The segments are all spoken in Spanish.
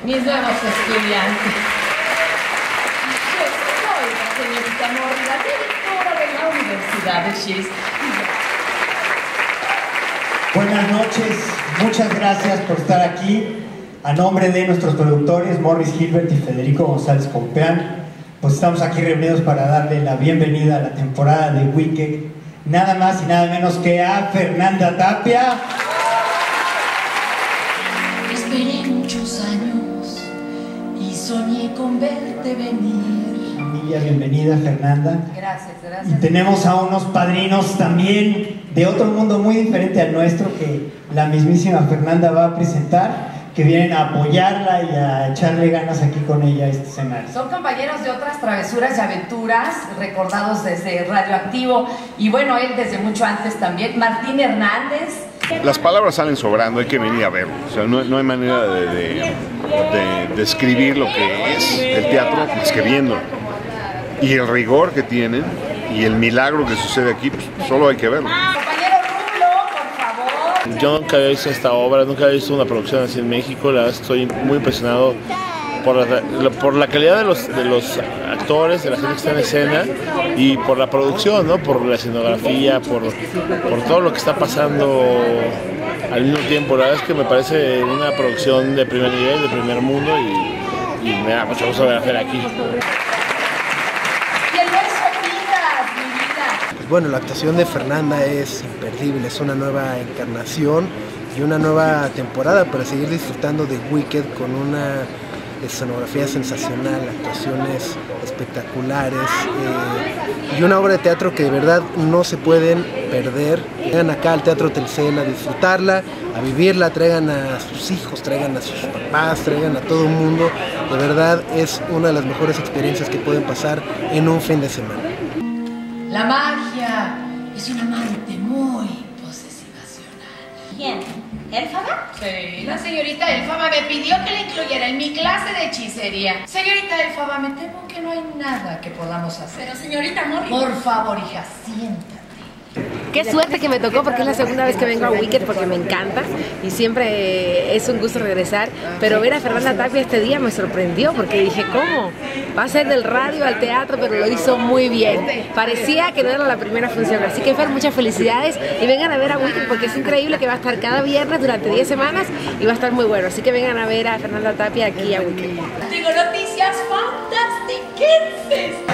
mis nuevos estudiantes. Yo soy la señorita Morri, la directora de la Universidad de Chis. Buenas noches, muchas gracias por estar aquí. A nombre de nuestros productores Morris Gilbert y Federico González Compeán, pues estamos aquí reunidos para darle la bienvenida a la temporada de Wicked, nada más y nada menos que a Fernanda Tapia. Esperé muchos años y soñé con verte venir. Emilia, bienvenida Fernanda. Gracias, Y gracias. tenemos a unos padrinos también de otro mundo muy diferente al nuestro que la mismísima Fernanda va a presentar, que vienen a apoyarla y a echarle ganas aquí con ella a este escenario. Son compañeros de otras travesuras y aventuras, recordados desde Radioactivo, y bueno, él desde mucho antes también. Martín Hernández. Las palabras salen sobrando, hay que venir a verlo. O sea, no hay manera de describir lo que es el teatro más que viéndolo. Y el rigor que tienen y el milagro que sucede aquí, pues, solo hay que verlo. Compañero Rulo, por favor. Yo nunca había visto esta obra, nunca había visto una producción así en México. La verdad estoy muy impresionado por la calidad de los actores, de la gente que está en escena y por la producción, ¿no? Por la escenografía, por todo lo que está pasando al mismo tiempo. La verdad es que me parece una producción de primer nivel, de primer mundo y me da mucho gusto ver aquí. Bueno, la actuación de Fernanda es imperdible, es una nueva encarnación y una nueva temporada para seguir disfrutando de Wicked con una escenografía sensacional, actuaciones espectaculares y una obra de teatro que de verdad no se pueden perder. Vengan acá al Teatro Telcel a disfrutarla, a vivirla, traigan a sus hijos, traigan a sus papás, traigan a todo el mundo. De verdad es una de las mejores experiencias que pueden pasar en un fin de semana. La magia es un amante muy posesivacional. ¿Quién? ¿Elfaba? Sí, la señorita Elfaba me pidió que la incluyera en mi clase de hechicería. Señorita Elfaba, me temo que no hay nada que podamos hacer. Pero señorita Morri. Por favor, hija, siéntate. Qué suerte que me tocó porque es la segunda vez que vengo a Wicked porque me encanta y siempre es un gusto regresar, pero ver a Fernanda Tapia este día me sorprendió porque dije, ¿cómo? Va a ser del radio al teatro, pero lo hizo muy bien. Parecía que no era la primera función, así que Fer, muchas felicidades y vengan a ver a Wicked porque es increíble que va a estar cada viernes durante 10 semanas y va a estar muy bueno, así que vengan a ver a Fernanda Tapia aquí a Wicked. Tengo noticias fantásticas.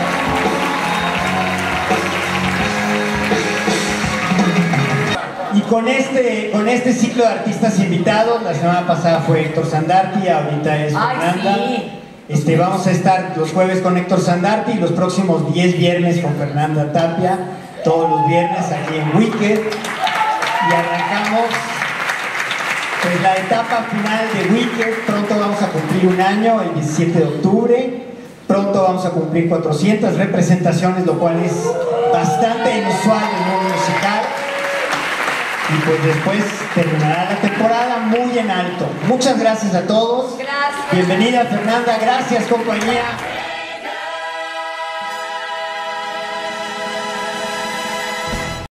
Y con este ciclo de artistas invitados, la semana pasada fue Héctor Sandarti, ahorita es Fernanda. Sí. Vamos a estar los jueves con Héctor Sandarti y los próximos 10 viernes con Fernanda Tapia, todos los viernes aquí en Wicked. Y arrancamos pues la etapa final de Wicked. Pronto vamos a cumplir un año, el 17 de octubre. Pronto vamos a cumplir 400 representaciones, lo cual es bastante inusual en el mundo musical. Y pues después terminará la temporada muy en alto. Muchas gracias a todos. Gracias. Bienvenida Fernanda, gracias compañía.